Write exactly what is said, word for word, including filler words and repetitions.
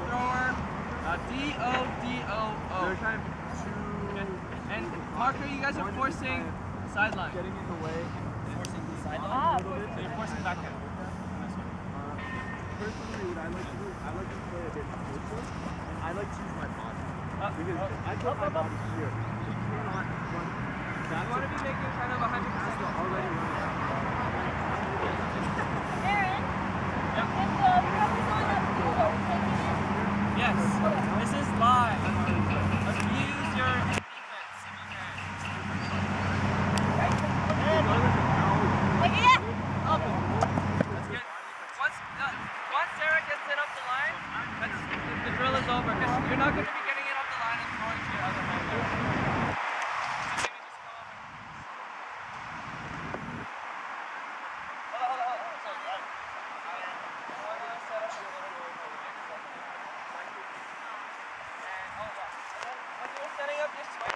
thrower, uh, D O D O O. They're trying to... And, and Parker, you guys are forcing sideline. Getting in the way. Forcing the sideline? Ah, So you're forcing the backhand. Uh, personally, what I like to do is I like to play a bit closer, and I like to use my body. Uh, Because uh, I put my body here. She cannot run. That's you want to be making kind of a hundred percent already running. Aaron, Yep. if the puck is on that field, are we taking it? Yes. This is live. Abuse your defense if you can. Like, yeah. Up. That's good. Once, uh, once Sarah gets it up the line, that's, the, the drill is over because you're not going to be getting it up the line and throwing to your other hand there. So maybe just go over. Hold on, hold on, hold on. Sorry, right. I want you to set up your little goal. And hold on. And then when you're setting up your swing,